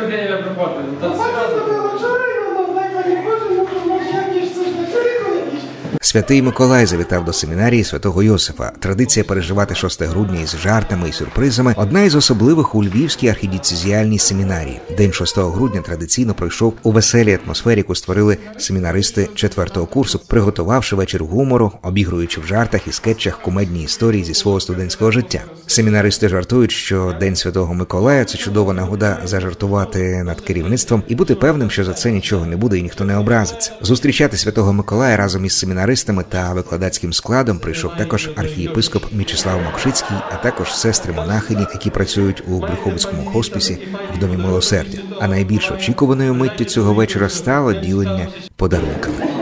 день я приходив. Святий Миколай завітав до семінарії святого Йосифа. Традиція переживати 6 грудня із жартами і сюрпризами – одна із особливих у Львівській архідієцезіальній семінарії. День 6 грудня традиційно пройшов у веселій атмосфері, яку створили семінаристи 4-го курсу, приготувавши вечір гумору, обігруючи в жартах і скетчах кумедні історії зі свого студентського життя. Семінаристи жартують, що День Святого Миколая – це чудова нагода зажартувати над керівництвом і бути певним, що за це нічого не буде і ніхто не образиться. Зустрічати Святого Миколая разом із семінаристами та викладацьким складом прийшов також архієпископ Мічеслав Мокшицький, а також сестри-монахині, які працюють у Брюховицькому хоспісі в Домі Милосердя. А найбільш очікуваною миттю цього вечора стало ділення подарунками.